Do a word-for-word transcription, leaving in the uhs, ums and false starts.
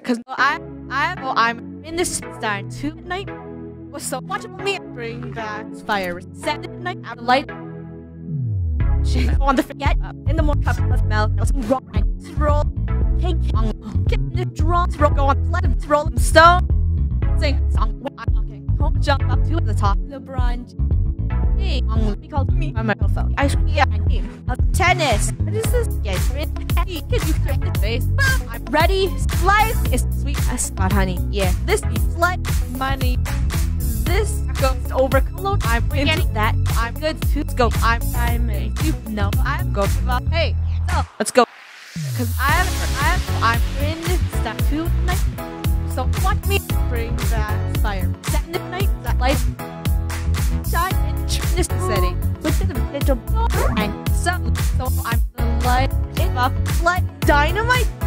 Cause I, I, well, I'm in this start two at night. Was so much of me bring back fire. Seven at night out of light. She want to forget uh, in the morning cup of milk. I was roll and roll. Cake on get the drums roll go on let him roll them stone. Sing song. Okay, home jump up to the top. LeBron. Hey, um, he called me on my phone. I yeah, I game of tennis. What is this? Yeah, hey, can you flip the face? I'm ready. Life is sweet as spot, honey. Yeah, this is like money. This goes over color. I'm into that. I'm good to let's go. I'm Dynamite. You know I'm go up. Hey, so let's go. Cause I'm I'm I'm in step two night. So watch me bring that fire. Second night that light shine in this city. Look at the little and so so I'm the light it up like dynamite.